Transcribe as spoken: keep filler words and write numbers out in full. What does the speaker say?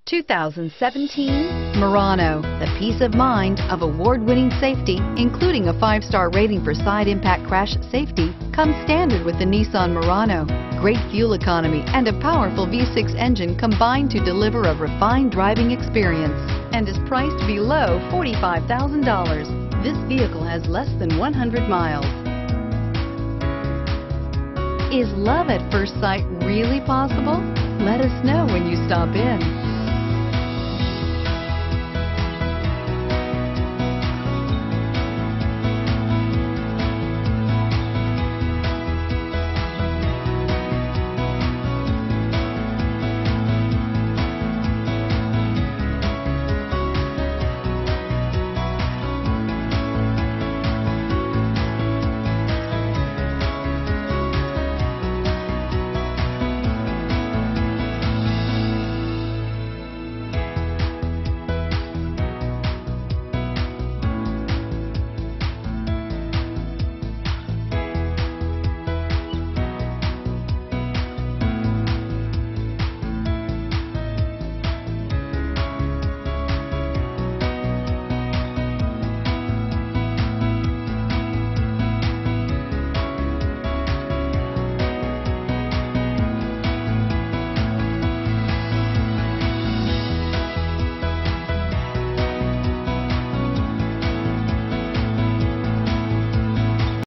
two thousand seventeen Murano. The peace of mind of award-winning safety, including a five-star rating for side impact crash safety, comes standard with the Nissan Murano. Great fuel economy and a powerful V six engine combine to deliver a refined driving experience and is priced below forty-five thousand dollars. This vehicle has less than one hundred miles. Is love at first sight really possible? Let us know when you stop in.